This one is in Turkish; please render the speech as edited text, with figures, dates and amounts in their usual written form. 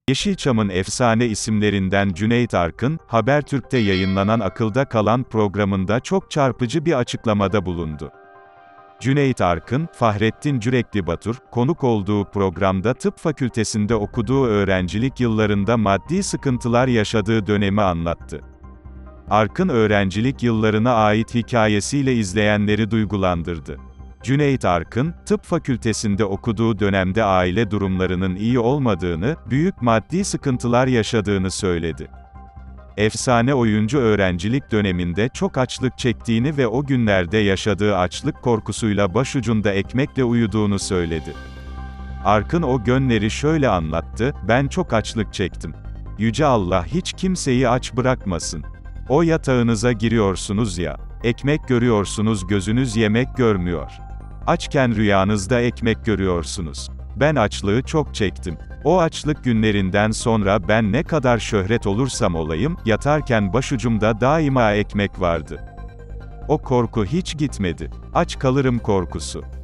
Yeşilçam'ın efsane isimlerinden Cüneyt Arkın, Habertürk'te yayınlanan Akılda Kalan programında çok çarpıcı bir açıklamada bulundu. Cüneyt Arkın, Fahrettin Cürekli Batur, konuk olduğu programda tıp fakültesinde okuduğu öğrencilik yıllarında maddi sıkıntılar yaşadığı dönemi anlattı. Arkın öğrencilik yıllarına ait hikayesiyle izleyenleri duygulandırdı. Cüneyt Arkın, tıp fakültesinde okuduğu dönemde aile durumlarının iyi olmadığını, büyük maddi sıkıntılar yaşadığını söyledi. Efsane oyuncu öğrencilik döneminde çok açlık çektiğini ve o günlerde yaşadığı açlık korkusuyla başucunda ekmekle uyuduğunu söyledi. Arkın o günleri şöyle anlattı: "Ben çok açlık çektim. Yüce Allah hiç kimseyi aç bırakmasın. O yatağınıza giriyorsunuz ya, ekmek görüyorsunuz, gözünüz yemek görmüyor. Açken rüyanızda ekmek görüyorsunuz. Ben açlığı çok çektim. O açlık günlerinden sonra ben ne kadar şöhret olursam olayım, yatarken başucumda daima ekmek vardı. O korku hiç gitmedi. Aç kalırım korkusu.